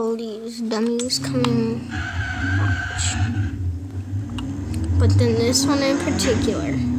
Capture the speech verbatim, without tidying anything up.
all these dummies coming. But then this one in particular.